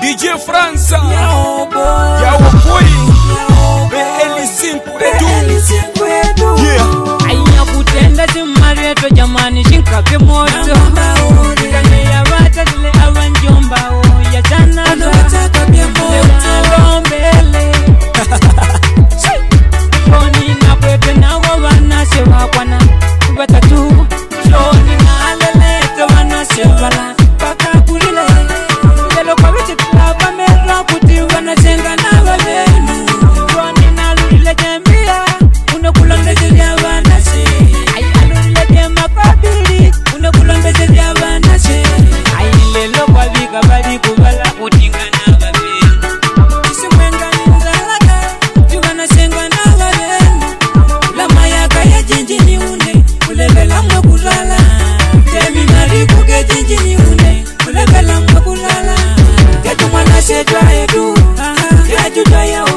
DJ França, Yawo Boy, Eli5 yeah. Aiya kutenda zimareto jamani shinkape moto. Kanye ya vata zile awanjomba o ya jana mbele. Shoni na pwete na wawana sewa kwana batatu. Shoni na alele wana sevala baka kulile. Lelo kwa wichi tulaba mera kuti wana senga na wabenu. Shoni na lulile jambia unakulonde ya wana se. Ay alulile jema kabili unakulonde ya wana se. Ay lelo kwa vika badi kubala kutinga na wabenu. Isi mwenga nindalaka juwana senga na wabenu. Ulama yaka ya jinjini une ulebela mwa kulala. Temi mariku ke jinjini une ulebela mwa kulala. Ketu mwana se jwa edu ya juda ya